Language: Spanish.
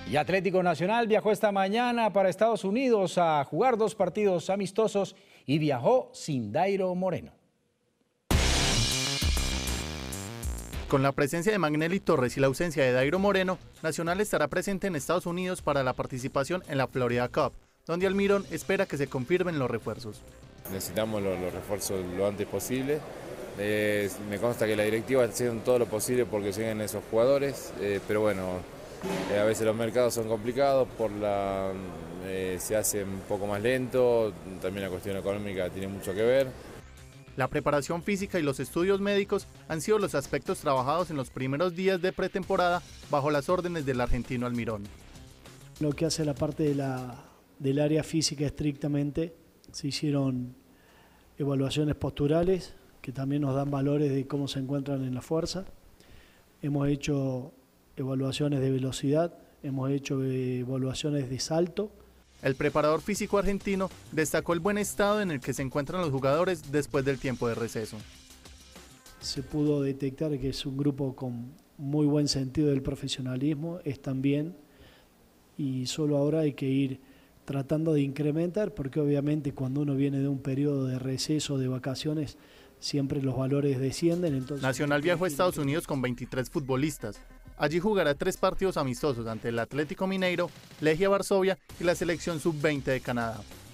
Y Atlético Nacional viajó esta mañana para Estados Unidos a jugar 2 partidos amistosos y viajó sin Dairo Moreno. Con la presencia de Magnelli Torres y la ausencia de Dairo Moreno, Nacional estará presente en Estados Unidos para la participación en la Florida Cup, donde Almirón espera que se confirmen los refuerzos. Necesitamos los refuerzos lo antes posible. Me consta que la directiva está haciendo todo lo posible porque lleguen esos jugadores, pero bueno, a veces los mercados son complicados, se hace un poco más lento, también la cuestión económica tiene mucho que ver. La preparación física y los estudios médicos han sido los aspectos trabajados en los primeros días de pretemporada bajo las órdenes del argentino Almirón. Lo que hace la parte del área física estrictamente, se hicieron evaluaciones posturales que también nos dan valores de cómo se encuentran en la fuerza. Hemos hecho evaluaciones de velocidad, hemos hecho evaluaciones de salto. El preparador físico argentino destacó el buen estado en el que se encuentran los jugadores después del tiempo de receso. Se pudo detectar que es un grupo con muy buen sentido del profesionalismo, están bien y solo ahora hay que ir tratando de incrementar, porque obviamente cuando uno viene de un periodo de receso, de vacaciones, siempre los valores descienden. Entonces Nacional viajó a Estados Unidos con 23 futbolistas. Allí jugará 3 partidos amistosos ante el Atlético Mineiro, Legia Varsovia y la selección sub-20 de Canadá.